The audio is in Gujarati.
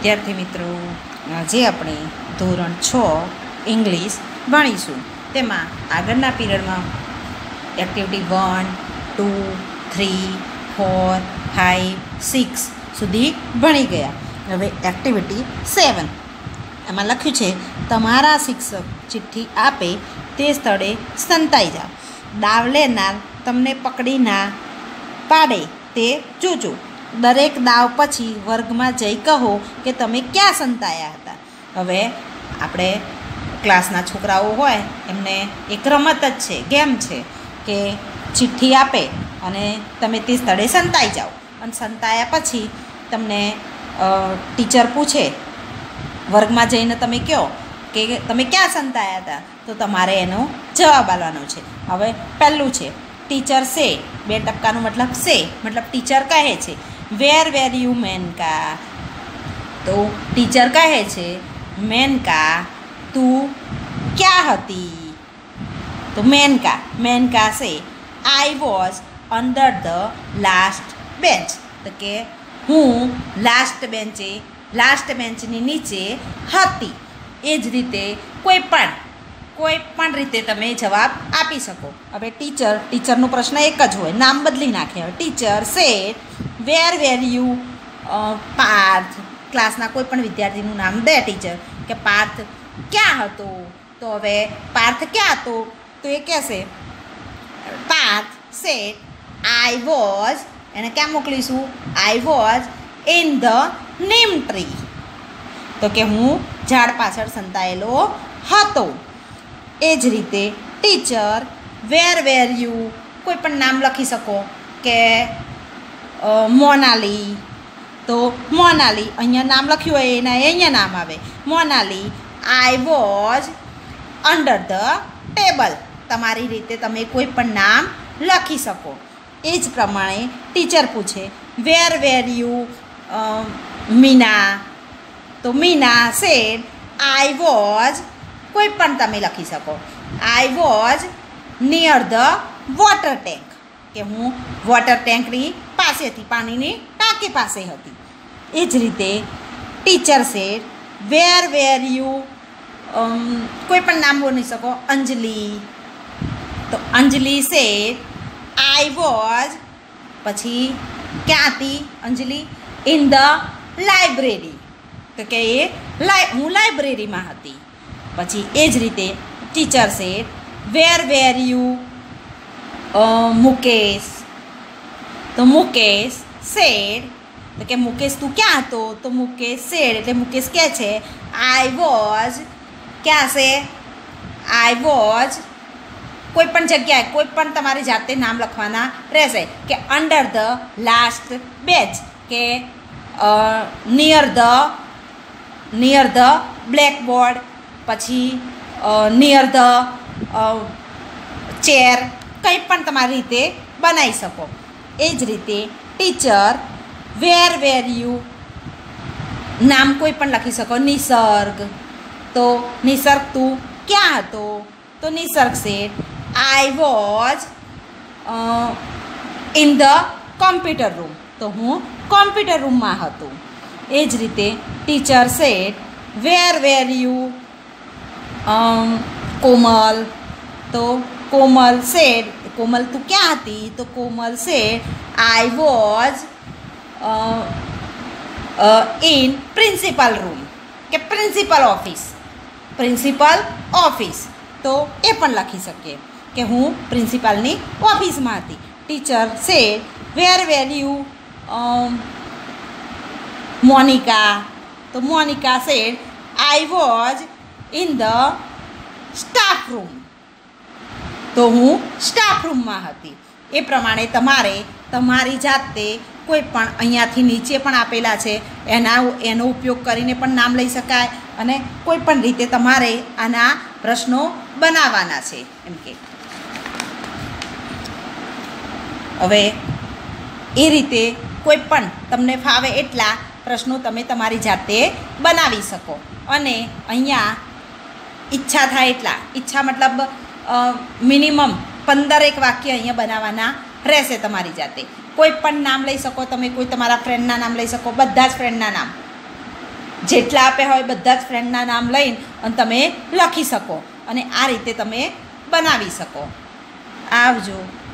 વિદ્યાર્થી મિત્રો, આજે આપણે ધોરણ 6 ઇંગ્લિશ ભણીશું. તેમાં આગળના પીરિયડમાં એક્ટિવિટી 1, 2, 3, 4, 5, 6 સુધી ભણી ગયા. હવે એક્ટિવિટી 7 એમાં લખ્યું છે, તમારા શિક્ષક ચિઠ્ઠી આપે તે સ્થળે સંતાઈ જાઓ. દાવ લેનાર તમને પકડી ના પાડે તે જોજો. દરેક દાવ પછી વર્ગમાં જઈ કહો કે તમે ક્યાં સંતાયા હતા. હવે આપણે ક્લાસના છોકરાઓ હોય એમને એક રમત જ છે, ગેમ છે કે ચિઠ્ઠી આપે અને તમે તે સ્થળે સંતાઈ જાઓ. અને સંતાયા પછી તમને ટીચર પૂછે, વર્ગમાં જઈને તમે કહો કે તમે ક્યાં સંતાયા હતા, તો તમારે એનો જવાબ આપવાનો છે. હવે પહેલું છે ટીચર સે. 2 ટપકાનો મતલબ સે, મતલબ ટીચર કહે છે. Where you Menka. તો ટીચર કહે છે, મેનકા તું ક્યાં હતી. તો Menka says I was under the last bench. તો કે હું લાસ્ટ બેન્ચની નીચે હતી. એ જ રીતે કોઈ પણ રીતે તમે જવાબ આપી શકો. હવે ટીચરનો પ્રશ્ન એક જ હોય, નામ બદલી નાખે. હવે teacher said where you Parth. ક્લાસના કોઈ પણ વિદ્યાર્થીનું નામ દે ટીચર કે પાર્થ ક્યાં હતો. તો હવે પાર્થ ક્યાં હતો, તો એ કહેશે પાર્થ સેડ આઈ વોઝ, એને ક્યાં મોકલીશું, I was in the neem tree. તો કે હું ઝાડ પાછળ સંતાયેલો હતો. એ જ રીતે ટીચર વેર યુ, કોઈ પણ નામ લખી શકો કે મોનાલી. તો મોનાલી અહીંયા નામ લખ્યું હોય એના અહીંયા નામ આવે Monali. I was under the table. તમારી રીતે તમે કોઈ પણ નામ લખી શકો. એ જ પ્રમાણે ટીચર પૂછે વેર યુ મીના. તો મીના સેડ આઈ વોઝ, કોઈ પણ તમે લખી શકો, I was near the water tank. કે હું વોટર ટેન્કની પાસેથી, પાણીની ટાંકી પાસે હતી. એ જ રીતે ટીચર સેડ વેર યુ, કોઈ પણ નામ બોલી શકો, અંજલિ. તો અંજલિ સેડ આઈ વોઝ, પછી ક્યાં હતી અંજલિ, ઇન ધ લાઇબ્રેરી. તો કે હું લાઇબ્રેરીમાં હતી. પછી એ જ રીતે teacher said where you Mukesh. તો મુકેશ સેડ, તો કે મુકેશ તું ક્યાં હતો. તો મુકેશ સેડ એટલે મુકેશ કહે છે આઈ વોઝ, ક્યાં છે, આઈ વોઝ, કોઈ પણ જગ્યાએ કોઈ પણ તમારી જાતે નામ લખવાના રહેશે કે અંડર ધ લાસ્ટ બેન્ચ, કે નિયર ધ બ્લેકબોર્ડ, પછી નિયર ધ ચેર, કંઈ પણ તમારી રીતે બનાવી શકો. એ જ રીતે ટીચર વેર યુ, નામ કોઈ પણ લખી શકો, નિસર્ગ. તો નિસર્ગ તું ક્યાં હતો. તો Nisarg said I was in the computer room. તો હું કોમ્પ્યુટર રૂમમાં હતું. એ જ રીતે teacher said where you Komal. તો કોમલ સેડ, કોમલ તું ક્યાં હતી. તો Komal said I was in principal room, કે પ્રિન્સિપલ ઓફિસ. તો એ પણ લખી શકીએ કે હું પ્રિન્સિપાલની ઓફિસમાં હતી. Teacher said where you Monika. તો Monika said I was in the staff room. તો હું સ્ટાફ રૂમમાં હતી. એ પ્રમાણે તમારે તમારી જાતે કોઈ પણ અહીંયાથી નીચે પણ આપેલા છે એનો ઉપયોગ કરીને પણ નામ લઈ શકાય, અને કોઈ પણ રીતે તમારે આના પ્રશ્નો બનાવવાના છે. એમ કે હવે એ રીતે કોઈ પણ તમને ફાવે એટલા પ્રશ્નો તમે તમારી જાતે બનાવી શકો. અને અહીંયા ઈચ્છા થાય એટલા, ઈચ્છા મતલબ મિનિમમ 15 વાક્ય અહીંયા બનાવવાના રહેશે તમારી જાતે. કોઈ પણ નામ લઈ શકો તમે, કોઈ તમારા ફ્રેન્ડના નામ લઈ શકો, બધા જ ફ્રેન્ડના નામ જેટલા આપ્યા હોય બધા જ ફ્રેન્ડના નામ લઈને અને તમે લખી શકો અને આ રીતે તમે બનાવી શકો. આવજો.